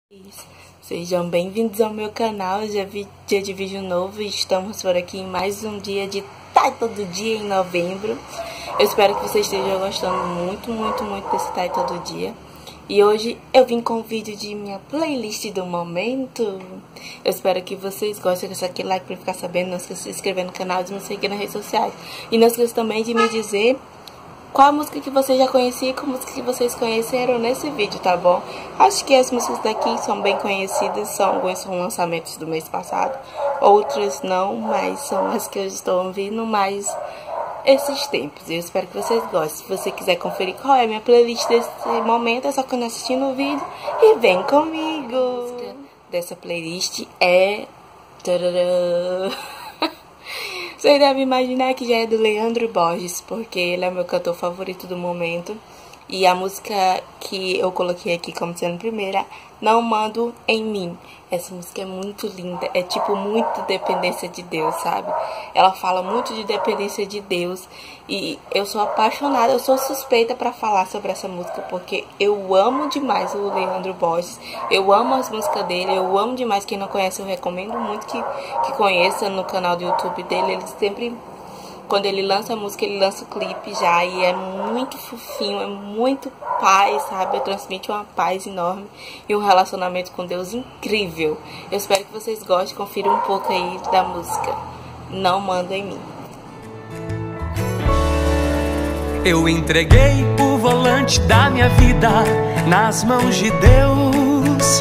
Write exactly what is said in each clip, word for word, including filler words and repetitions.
Sejam bem-vindos ao meu canal. Hoje é dia de vídeo novo e estamos por aqui em mais um dia de Tai Todo Dia em novembro. Eu espero que vocês estejam gostando muito, muito, muito desse Tai Todo Dia. E hoje eu vim com um vídeo de minha playlist do momento. Eu espero que vocês gostem, deixar aquele like para ficar sabendo. Não esqueça de se inscrever no canal e de me seguir nas redes sociais. E não esqueça também de me dizer qual a música que você já conhecia e qual a música que vocês conheceram nesse vídeo, tá bom? Acho que as músicas daqui são bem conhecidas, são alguns são lançamentos do mês passado, outras não, mas são as que eu estou ouvindo mais esses tempos. Eu espero que vocês gostem. Se você quiser conferir qual é a minha playlist desse momento, é só quando assistir no vídeo e vem comigo. A música dessa playlist é... Tadadã. Você deve imaginar que já é do Leandro Borges, porque ele é meu cantor favorito do momento. E a música que eu coloquei aqui como sendo primeira, Não Mando em Mim. Essa música é muito linda, é tipo muito dependência de Deus, sabe? Ela fala muito de dependência de Deus e eu sou apaixonada, eu sou suspeita pra falar sobre essa música, porque eu amo demais o Leandro Borges, eu amo as músicas dele, eu amo demais. Quem não conhece, eu recomendo muito que, que conheça no canal do YouTube dele. Ele sempre... Quando ele lança a música, ele lança o clipe já, e é muito fofinho, é muito paz, sabe? Transmite uma paz enorme e um relacionamento com Deus incrível. Eu espero que vocês gostem, confiram um pouco aí da música Não Mando em Mim. Eu entreguei o volante da minha vida nas mãos de Deus,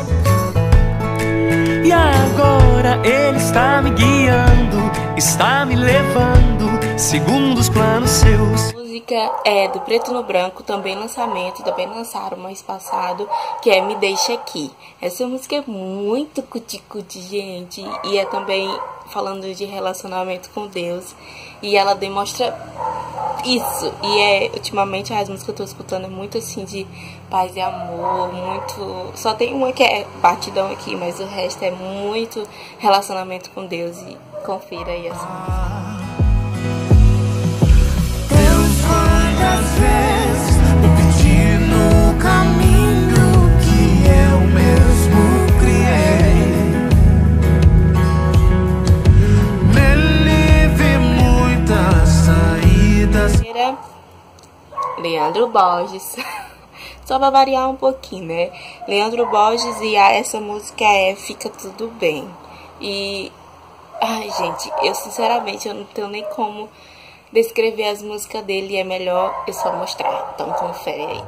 e agora Ele está me guiando, está me levando segundo os planos seus. A música é do Preto no Branco, também lançamento, também lançaram mês passado, que é Me Deixa Aqui. Essa música é muito cuti-cuti, gente, e é também falando de relacionamento com Deus, e ela demonstra isso. E é, ultimamente as músicas que eu tô escutando é muito assim de paz e amor, muito... Só tem uma que é batidão aqui, mas o resto é muito relacionamento com Deus. E confira aí essa música. Às vezes me pedi no caminho que eu mesmo criei. Nele vi muitas saídas. Leandro Borges. Só pra variar um pouquinho, né? Leandro Borges, e a, essa música é Fica Tudo Bem. E... Ai, gente, eu sinceramente eu não tenho nem como descrever as músicas dele, é melhor eu só mostrar. Então confere aí.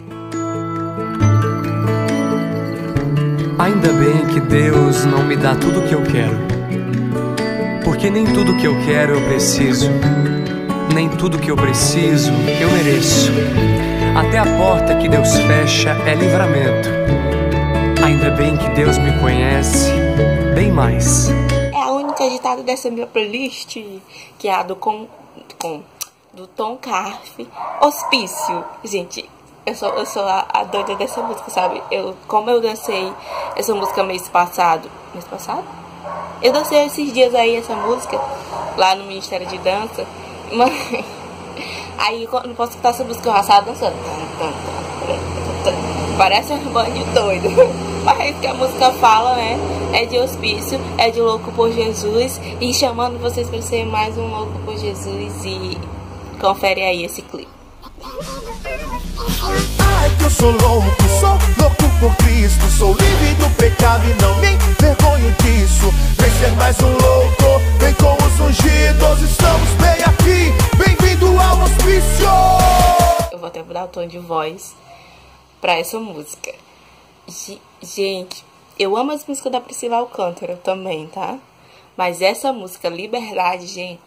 Ainda bem que Deus não me dá tudo o que eu quero, porque nem tudo que eu quero eu preciso, nem tudo que eu preciso eu mereço. Até a porta que Deus fecha é livramento. Ainda bem que Deus me conhece bem mais. É a única editada dessa minha playlist, que é a do com Com, do Tom Carf, Hospício. Gente, eu sou, eu sou a, a doida dessa música, sabe? Eu, como eu dancei essa música mês passado. Mês passado? Eu dancei esses dias aí essa música lá no Ministério de Dança. Mas, aí eu não posso escutar essa música, eu já estava dançando. Parece um banho doido. Mas que a música fala, né? É de hospício, é de louco por Jesus, e chamando vocês para ser mais um louco por Jesus. E confere aí esse clipe. Ai, que eu sou louco, sou louco por Cristo, sou livre do pecado e não me vergonho disso. Vem ser mais um louco, vem com os ungidos, estamos bem aqui, bem-vindo ao hospício. Eu vou até mudar o tom de voz pra essa música. Gente, eu amo as músicas da Priscila Alcântara também, tá? Mas essa música, Liberdade, gente...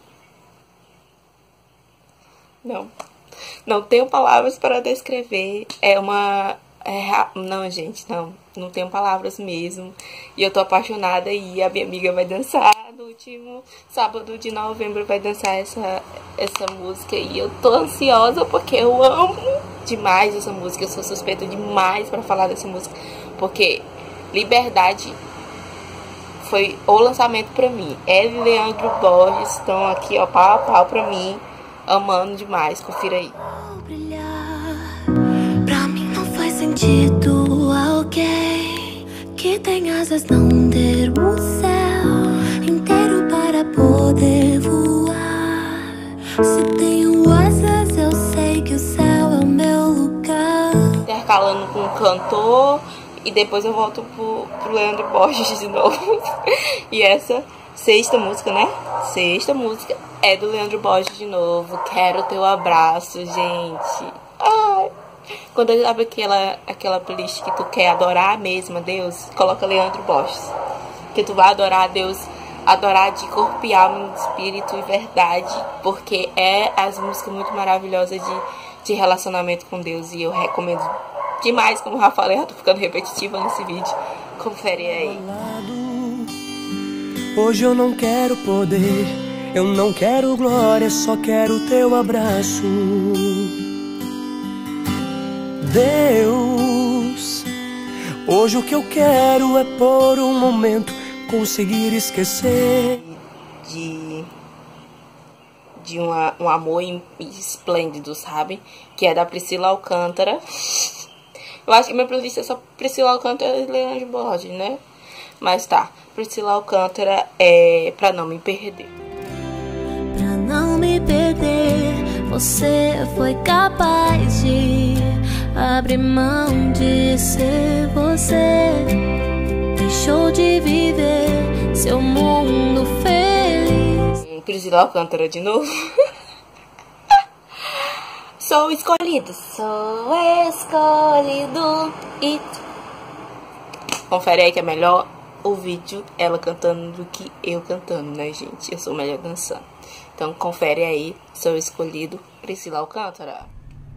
Não. Não tenho palavras para descrever. É uma... É, não, gente, não. Não tenho palavras mesmo. E eu tô apaixonada, e a minha amiga vai dançar no último sábado de novembro. Vai dançar essa, essa música. E eu tô ansiosa porque eu amo demais essa música. Eu sou suspeita demais pra falar dessa música, porque Liberdade foi o lançamento pra mim. Ela e Leandro Borges estão aqui, ó, pau a pau pra mim. Amando demais, confira aí. Brilhar, pra mim não faz sentido alguém que tem asas não ter o céu inteiro para poder voar. Se tenho asas, eu sei que o céu é o meu lugar. Intercalando com o cantor e depois eu volto pro, pro Leandro Borges de novo. E essa sexta música, né? Sexta música é do Leandro Borges de novo. Quero Teu Abraço, gente. Ai. Quando eu abre aquela, aquela playlist que tu quer adorar mesmo a Deus, coloca Leandro Borges. Que tu vai adorar a Deus, adorar de corpo e alma, espírito e verdade. Porque é as músicas muito maravilhosas de, de relacionamento com Deus. E eu recomendo demais, como eu já falei, eu tô ficando repetitiva nesse vídeo. Confere aí. Hoje eu não quero poder, eu não quero glória, só quero teu abraço. Deus, hoje o que eu quero é por um momento conseguir esquecer De, de uma, um amor esplêndido, sabe? Que é da Priscila Alcântara. Eu acho que minha playlist é só Priscila Alcântara e Leandro Borges, né? Mas tá, Priscila Alcântara é Pra Não Me Perder. Pra não me perder, você foi capaz de abrir mão de ser você. Deixou de viver seu mundo feliz. Priscila Alcântara de novo. Sou escolhido, sou escolhido. E confere aí que é melhor o vídeo ela cantando do que eu cantando, né, gente? Eu sou melhor dançando. Então confere aí, Sou Escolhido, Priscila Alcântara.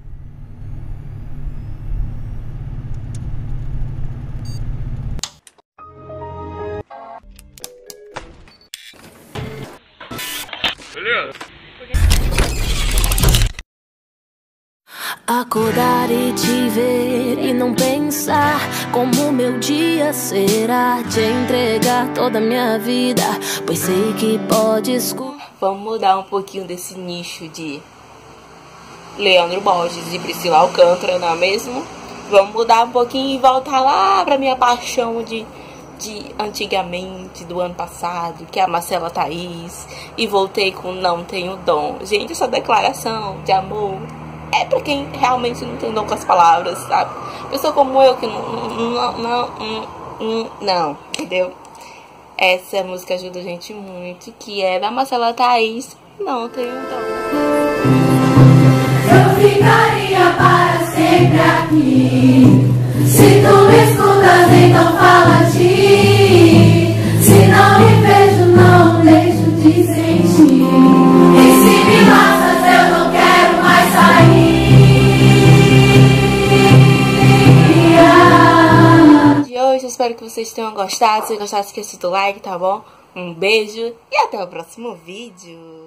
Acordar e te ver e não pensar como meu dia será. Te entregar toda a minha vida, pois sei que podes. Vamos mudar um pouquinho desse nicho de Leandro Borges e Priscila Alcântara, não é mesmo? Vamos mudar um pouquinho e voltar lá pra minha paixão de, de antigamente, do ano passado, que é a Marcela Thaís. E voltei com Não Tenho Dom. Gente, essa declaração de amor é pra quem realmente não tem dom com as palavras, sabe? Pessoa como eu que não, não, não, não, não, entendeu? Essa música ajuda a gente muito, que é da Marcela Thaís, Não Tenho Dom. Eu ficaria para sempre aqui. Se tu me escutas, então fala de mim. Se não me vejo, não deixo de sentir. E se me matas, eu não quero mais sair. De hoje, eu espero que vocês tenham gostado. Se gostaram, esqueça do like, tá bom? Um beijo e até o próximo vídeo.